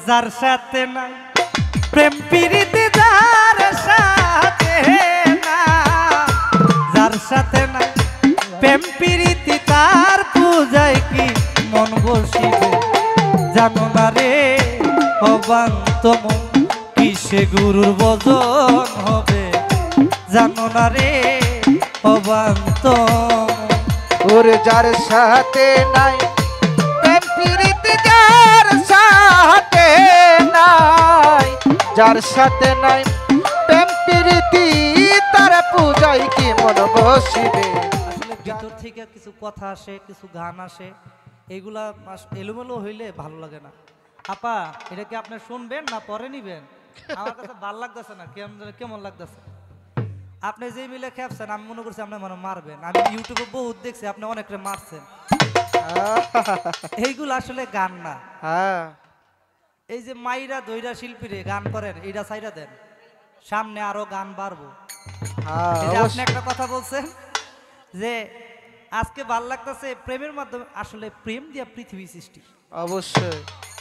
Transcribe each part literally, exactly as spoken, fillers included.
যার সাথে নাই প্রেম প্রীতি, যার সাথে না, যার সাথে নাই প্রেম প্রীতি, তার পূজায় কি মন বসিবে জানো না রে অবান্ত মন, কিসে গুরুর ভজন হবে জানো না রে অবান্ত। ওরে যার সাথে নাই প্রেম প্রীতি, যার সাথে নাই, যার সাথে নাই প্রেম প্রীতি, তার পূজায় কি মন বসিবে। আসলে ভিতর থেকে কিছু কথা আসে, কিছু গান আসে, এগুলা এলোমেলো হইলে ভালো লাগে না। আপা এটা কি আপনি শুনবেন না পরে নিবেন? আমার কাছে ভালো লাগতেছে না, কেমন কেমন লাগতেছে। আপনি যে মিলে খেপছেন আমি মনে করছি আপনি মানে মারবেন। আমি ইউটিউবে বহুত দেখছি আপনি অনেকটা মারছেন। এইগুলো আসলে গান না। হ্যাঁ, এই যে মাইরা দইরা শিল্পীরে গান করেন, এইটা সাইরা দেন, সামনে আরো গান বাড়বো। এই যে আপনি একটা কথা বলছেন যে আজকে ভাল লাগতেছে প্রেমের মাধ্যমে, আসলে প্রেম দিয়া পৃথিবী সৃষ্টি। অবশ্যই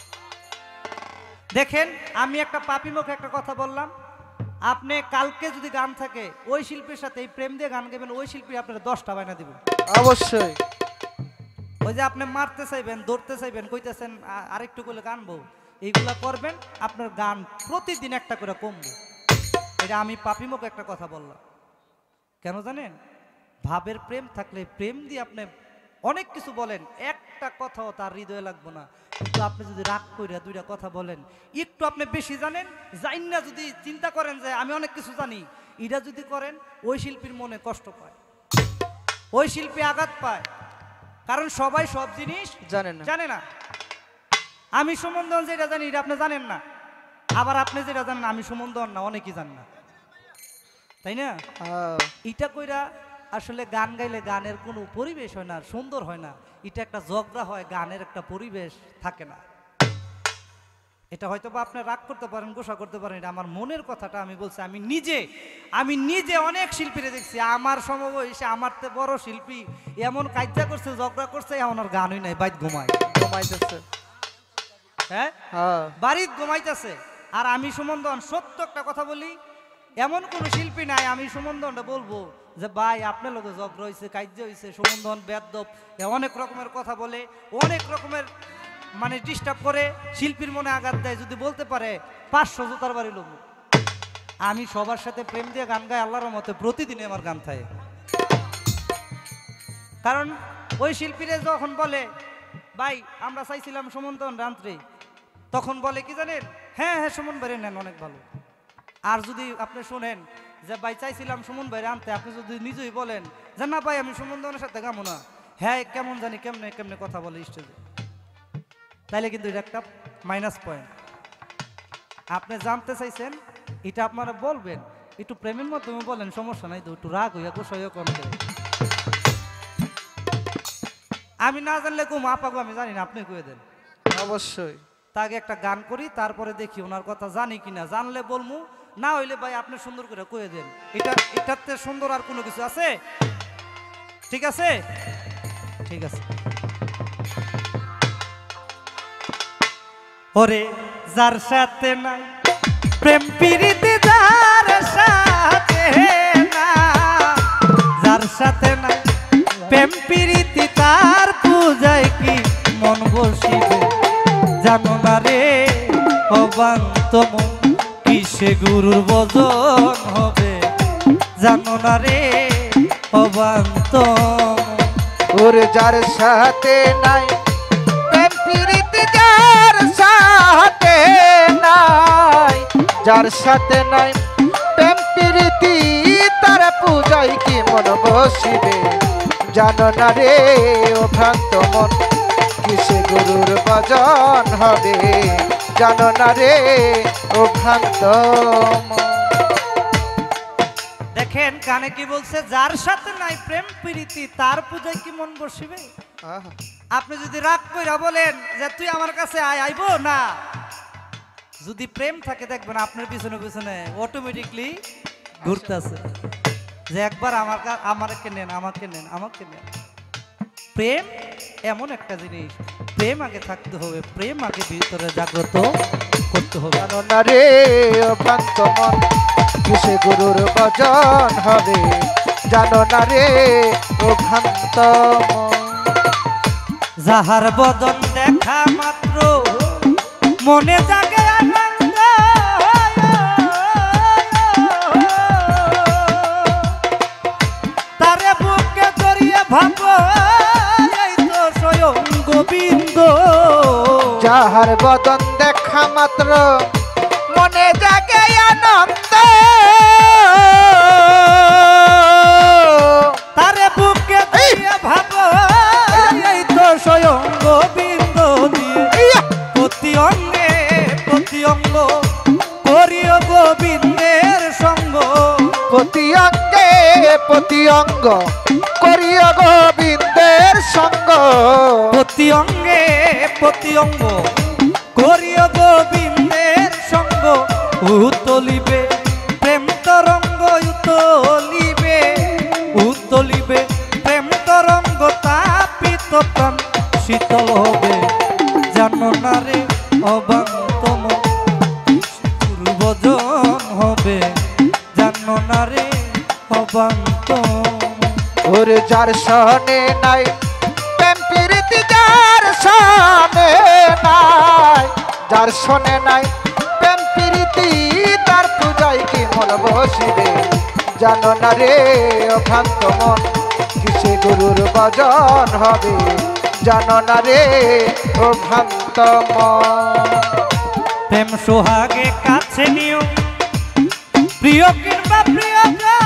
দেখেন আমি একটা পাপি মুখে একটা কথা বললাম, আপনি কালকে যদি গান থাকে ওই শিল্পীর সাথে এই প্রেম দিয়ে গান গাবেন, ওই শিল্পী আপনার দশটা বায়না দিব। অবশ্যই ওই যে আপনি মারতে চাইবেন, ধরতে চাইবেন, কইতেছেন আরেকটু করে গানবো, এইগুলা করবেন, আপনার গান প্রতিদিন একটা করে কমবে। এটা আমি পাপি মুখে একটা কথা বললাম। কেন জানেন? ভাবের প্রেম থাকলে প্রেম দিয়ে আপনি অনেক কিছু বলেন, একটা কথাও তার হৃদয়ে লাগবে না। কিন্তু আপনি যদি রাগ কইরা দুইটা কথা বলেন, একটু আপনি বেশি জানেন, জান না যদি চিন্তা করেন যে আমি অনেক কিছু জানি, এটা যদি করেন ওই শিল্পীর মনে কষ্ট পায়, ওই শিল্পী আঘাত পায়। কারণ সবাই সব জিনিস জানে না জানে না। আমি সুমন যেটা জানি এটা আপনি জানেন না, আবার আপনি যেটা জানেন আমি সুমন না অনেকেই জানেন না, তাই না? এটা কইরা আসলে গান গাইলে গানের কোনো পরিবেশ হয় না, সুন্দর হয় না। এটা একটা ঝগড়া হয়, গানের একটা পরিবেশ থাকে না। এটা হয়তো বা আপনি রাগ করতে পারেন, গোসা করতে পারেন, এটা আমার মনের কথাটা আমি বলছি। আমি নিজে আমি নিজে অনেক শিল্পীরে দেখছি, আমার সমবয়সী আমার তে বড় শিল্পী এমন কাজ্জা করছে, ঝগড়া করছে, এমন আর গানই নাই, বাইত ঘুমায় ঘুমাইতেছে, হ্যাঁ বাড়িত ঘুমাইতেছে। আর আমি সুমন সত্য একটা কথা বলি, এমন কোন শিল্পী নাই আমি সুমন বলবো যে ভাই আপনার লোকে ঝগড়া হয়েছে, কাজ্য হয়েছে, সুমন বেদব অনেক রকমের কথা বলে, অনেক রকমের মানে ডিস্টার্ব করে, শিল্পীর মনে আঘাত দেয়, যদি বলতে পারে পাঁচশো জুতার বাড়ি লোক। আমি সবার সাথে প্রেম দিয়ে গান গাই, আল্লাহর মতে প্রতিদিন আমার গান থাকে। কারণ ওই শিল্পীরা যখন বলে ভাই আমরা চাইছিলাম সুমন রান্ত্রে, তখন বলে কি জানেন, হ্যাঁ হ্যাঁ সুমন ভাই নেন অনেক ভালো। আর যদি আপনি শোনেন যে ভাই চাইছিলাম সুমন ভাই আনতে, আপনি যদি নিজেই বলেন যে না ভাই আমি সুমন দনের সাথে গামো না, হ্যাঁ কেমন জানি কেমনে কেমনে কথা বলে স্টেজে, তাইলে কিন্তু এটা একটা মাইনাস পয়েন্ট। আপনি জানতে চাইছেন এটা আপনারা বলবেন, একটু প্রেমের মাধ্যমে বলেন, সমস্যা নাই তো, একটু রাগ হইয়া গোসা হইয়া কম করে। আমি না জানলে কুম আপাগো আমি জানি না, আপনি কয়ে দেন। অবশ্যই তাকে একটা গান করি, তারপরে দেখি ওনার কথা জানি কিনা, জানলে বলমু, না হইলে ভাই আপনি সুন্দর করে কয়ে দেন। এটা এটাতে সুন্দর আর কোনো কিছু আছে? ঠিক আছে, ঠিক আছে। ওরে যার সাথে নাই প্রেম প্রীতি, যার সাথে না, যার সাথে নাই প্রেম প্রীতি, তার পূজায় কি মন বসিবে জানো না রে অবান্ত মন, কিসে গুরুর ভজন হবে জানো না রে অবান্ত। ওরে যার সাথে নাই প্রেম প্রীতি, যার সাথে নাই, যার সাথে নাই প্রেম প্রীতি, তার পূজায় কি মন বসিবে জানো না রে ও ভ্রান্ত মন, কিসে গুরুর ভজন হবে জানো না রে ও ভ্রান্ত মন। দেখেন কানে কি বলছে, যার সাথে নাই প্রেম প্রীতি, তার পূজায় কি মন বসিবে। আপনি যদি রাগ কইরা বলেন যে তুই আমার কাছে আয়, আইবো না, যদি প্রেম থাকে দেখবেন আপনার পিছনে পিছনে অটোমেটিকলি ঘুরতেছে যে একবার আমার আমাকে নেন, আমাকে নেন, আমাকে নেন। প্রেম এমন একটা জিনিস, প্রেম আগে থাকতে হবে, প্রেম আগে ভিতরে জাগ্রত করতে হবে। জানো না রে ভ্রান্ত মন কিসে গুরুর ভজন হবে, জানো না রে ও ভ্রান্ত মন। যাহার বদন দেখা মাত্র মনে জাগে আনন্দ, তারে বুকে জড়িয়ে ভাবো এই তো স্বয়ং গোবিন্দ। যাহার বদন দেখা মাত্র মনে জাগে আনন্দ, তারে বুকে জড়িয়ে ভাবো এই তো স্বয়ং গোবিন্দ দিয়ে প্রতি অঙ্গে প্রতি অঙ্গ করিও গোবিন্দের সঙ্গ। প্রতি অঙ্গে প্রতি অঙ্গ করিও গোবিন্দের সঙ্গ, প্রতি অঙ্গে প্রতি অঙ্গ করিও গোবিন্দের সঙ্গ। উতলিবে প্রেম তরঙ্গ উতলিবে, উতলিবে প্রেম তরঙ্গ তাপিত প্রাণ শীতল হবে। জানো না রে অবান্তম পূর্বজন হবে, জানো না রে অবান্তম। ওরে যার সনে নাই প্রেম প্রীতি, যার সনে নাই, যার সনে নাই প্রেম প্রীতি, তার পূজায় কি মন বসিবে, জানো না রে ভ্রান্ত মন কিসে গুরুর ভজন হবে, জানো না রে ও ভ্রান্ত মন। প্রেম সোহাগে কাছে নিও প্রিয় কিংবা প্রিয়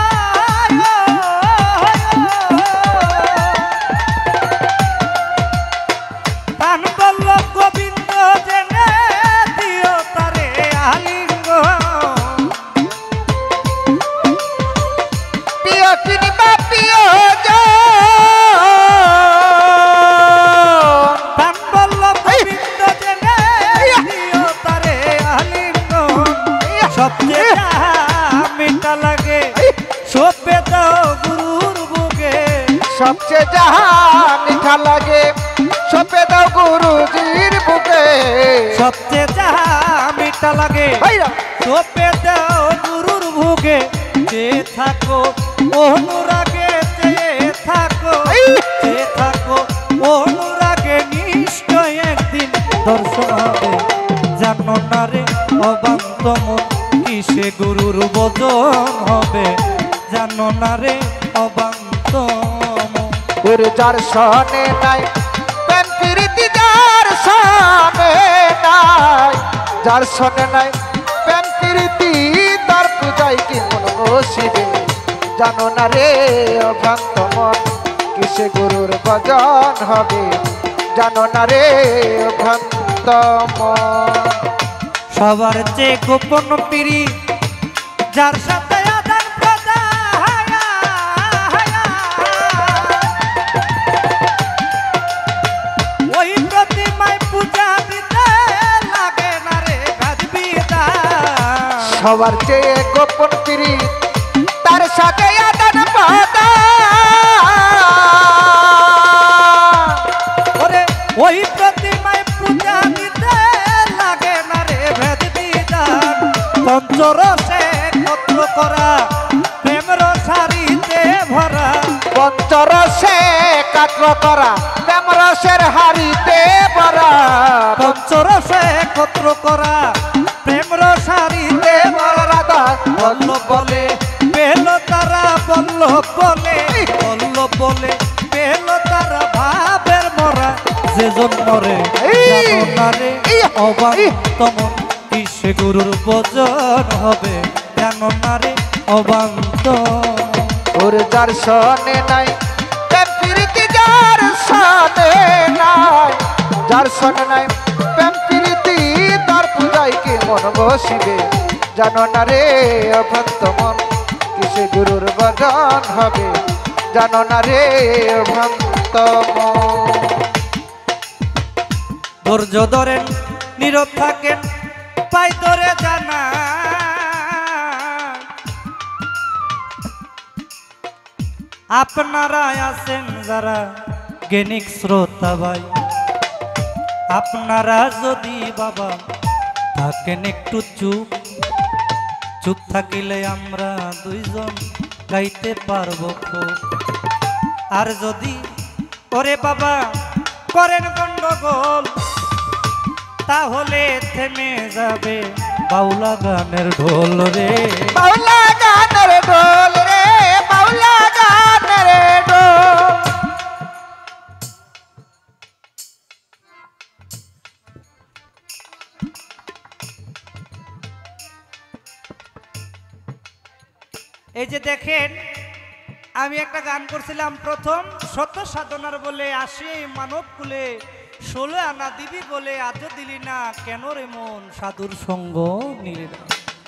প্রাণ বল্ল গোবিন্দ জেনে দিও তারে আলিঙ্গ। প্রিয় কিংবা প্রিয় প্রাণ বল্ল গোবিন্দ জেনে দিও তারে আলিঙ্গ। সবচেয়ে মিঠা লাগে সপে দাও গুরুর বুকে, সবচেয়ে যাহা মিঠা লাগে সপে দাও গুরুজির বুকে। সবচেয়ে যাহা মিঠা লাগে ভাইরা সপে দাও গুরুর বুকে। চেয়ে থাকো অনুরাগে, চেয়ে থাকো চেয়ে থাকো অনুরাগে, নিশ্চয় একদিন দর্শন হবে। জানো না রে অবান্ত মন কিসে গুরুর ভজন হবে, জানো না রে অবান্ত মন। ওরে যার সনে নাই প্রেম প্রীতি, যার সনে নাই, যার সনে নাই প্রেম প্রীতি, তার পূজায় কি মন বসিবে, জানো না রে ভ্রান্ত মন কিসে গুরুর ভজন হবে, জানো না রে ভ্রান্ত মন। সবার চেয়ে গোপন পিরি যার সাথে আদান প্রদান, ওই প্রতিমায় পূজা দিতে লাগে না রে ভেদ বিধান। সবার চেয়ে গোপন পিরি তার সাথে আদান প্রদান, ওরে ওই প্রতিমায় পূজা দিতে লাগে না রে ভেদ বিধান। পঞ্চরসে কত্র করা প্রেম রসারিতে ভরা, পঞ্চরসে কাট্র করা প্রেম রসের হারিতে ভরা, পঞ্চরসে কত্র করা প্রেম রসারিতে ভরা। রাধা বল্ল বলে পেল তারা, বল্ল বলে বল্ল বলে পেল তারা ভাবের মরা। যে জন্মরে জানো না রে অবান্ত মন কিসে গুরুর ভজন হবে, জানো না রে অবান্ত। ওরে যার সনে নাই প্রেম প্রীতি, যার সনে নাই, যার সনে নাই প্রেম প্রীতি, তার পূজায় কি মন বসিবে, জানো না রে ভ্রান্ত মন কিসে গুরুর ভজন হবে, জানো না রে ভ্রান্ত মন। ধৈর্য ধরেন নীরব থাকেন পাই ধরে জানা, আপনারা আছেন যারা জ্ঞানিক শ্রোতা ভাই, আপনারা যদি বাবা থাকেন একটু চুপ, চুপ থাকিলে আমরা দুইজন গাইতে পারবো খুব। আর যদি ওরে বাবা করেন গন্ডগোল, তাহলে থেমে যাবে বাউলা গানের ঢোল রে। বাউলা গানের ঢোল রে, বাউলা গানের ঢোল। এই যে দেখেন, আমি একটা গান করছিলাম প্রথম, সত্য সাধনার বলে আসে মানব কুলে, ষোলো আনা দিবি বলে আজও দিলি না, কেন রে মন সাধুর সঙ্গ নিলি না।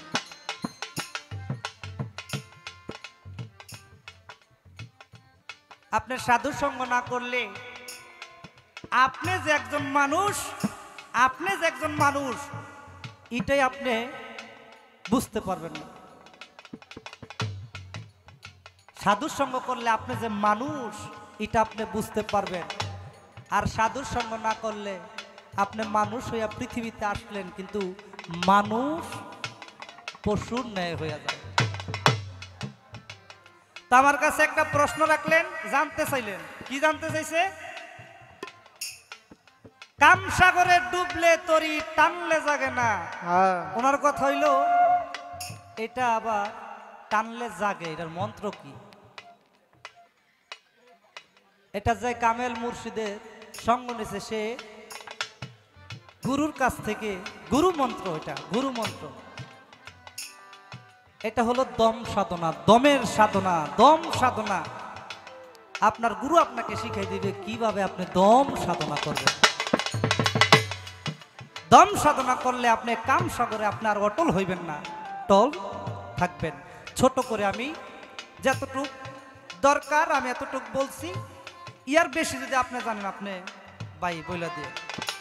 আপনি সাধুর সঙ্গ না করলে, আপনি যে একজন মানুষ, আপনি যে একজন মানুষ এটাই আপনি বুঝতে পারবেন না। সাধুর সঙ্গ করলে আপনি যে মানুষ এটা আপনি বুঝতে পারবেন। আর সাধুর সঙ্গ না করলে আপনি মানুষ হইয়া পৃথিবীতে আসলেন, কিন্তু মানুষ পশুর ন্যায় হইয়া যায়। তা আমার কাছে একটা প্রশ্ন রাখলেন, জানতে চাইলেন, কি জানতে চাইছে? কাম সাগরে ডুবলে তরি টানলে জাগে না। ওনার কথা হইল এটা আবার টানলে জাগে, এটার মন্ত্র কি? এটা যে কামেল মুর্শিদের সঙ্গ নিছে, সে গুরুর কাছ থেকে গুরু মন্ত্র, এটা গুরু মন্ত্র। এটা হলো দম সাধনা, দমের সাধনা, দম সাধনা। আপনার গুরু আপনাকে শিখাই দিবে কিভাবে আপনি দম সাধনা করবেন। দম সাধনা করলে আপনি কাম সাগরে আপনার অটল হইবেন না, টল থাকবেন। ছোট করে আমি যতটুক দরকার আমি এতটুক বলছি, ইয়ার বেশি যদি আপনি জানেন আপনি ভাই বইলা দিয়ে।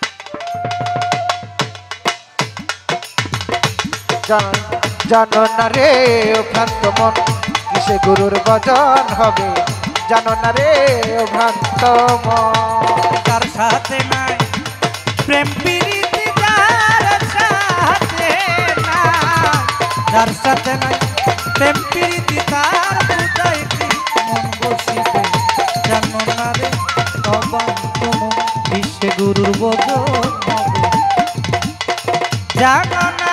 জানো না রে ও ভ্রান্ত মন, কিসে গুরুর ভজন হবে, জানো না রে ও ভ্রান্ত মন। তার সাথে নাই প্রেম প্রীতি, যার সাথে নাই, যার সাথে নাই প্রেম প্রীতি, তার বুঝাইতে মন বসিবে, জানো না রে অবান্ত মন, কিসে গুরুর ভজন হবে, জানো না